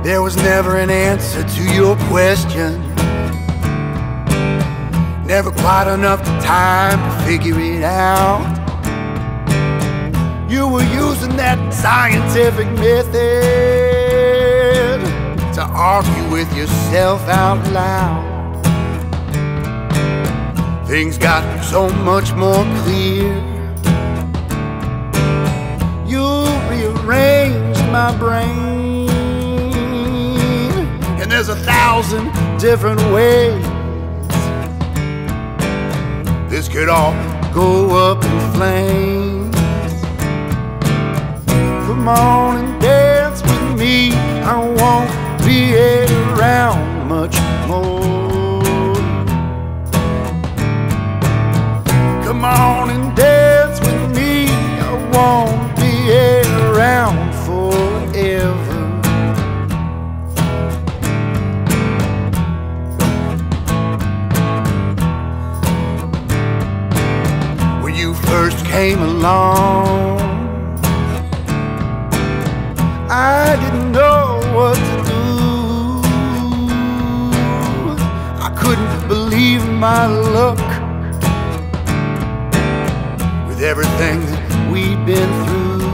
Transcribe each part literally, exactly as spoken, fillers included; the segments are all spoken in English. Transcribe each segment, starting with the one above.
There was never an answer to your question, never quite enough time to figure it out. You were using that scientific method to argue with yourself out loud. Things got so much more clear. You rearranged my brain, and there's a thousand different ways this could all go up in flames. Come on and dance with me, I won't be around much more. Come on and dance with me, I won't be around forever. When you first came along, I didn't know what to do. I couldn't believe my luck with everything that we'd been through.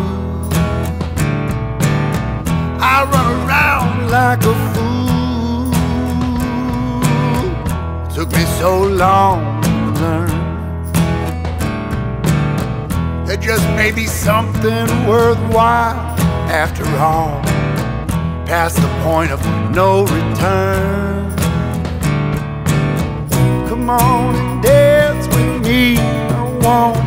I run around like a fool. It took me so long to learn that just maybe something worthwhile after all, past the point of no return. Come on and dance with me, I won't